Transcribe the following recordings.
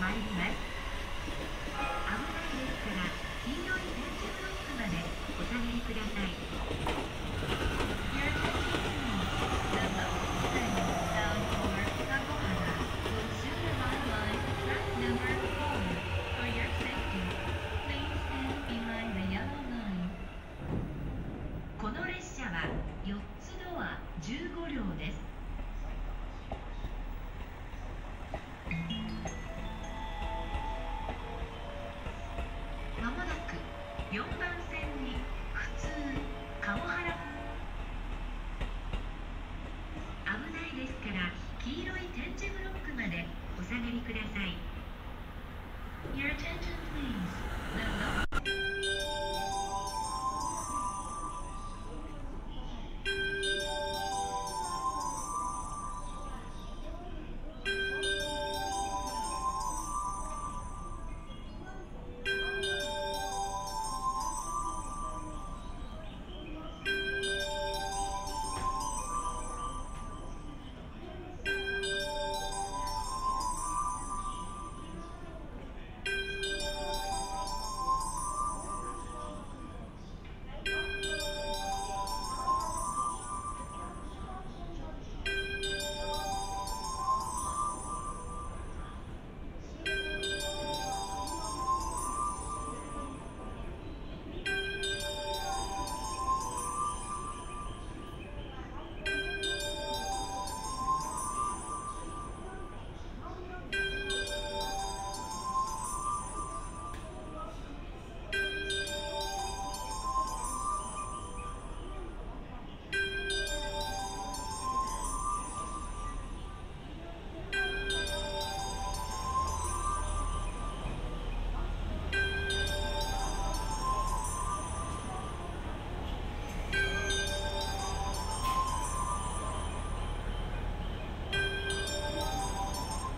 参ります。危ないですから、黄色い点字ブロックまでお下がりください。Your attention please. The bus train bound for Kagohara will soon arrive on track number 4. For your safety, please stand behind the yellow line. この列車は4つドア15両です。まもなく4番線に普通鴨原。危ないですから黄色い点字ブロックまでお下がりください。Your attention please. The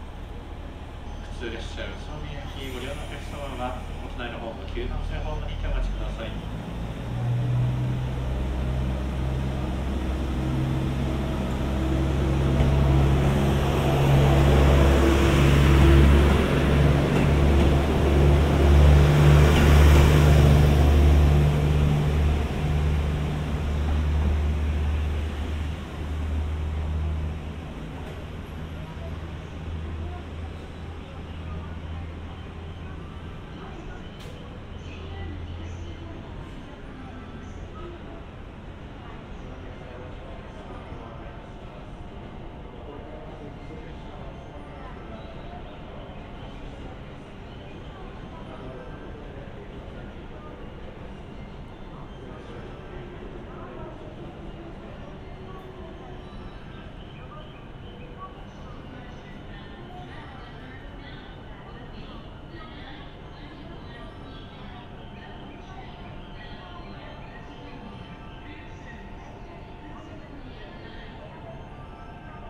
普通列車宇都宮駅ご利用のお客様はお隣のホーム9番線ホームに停ま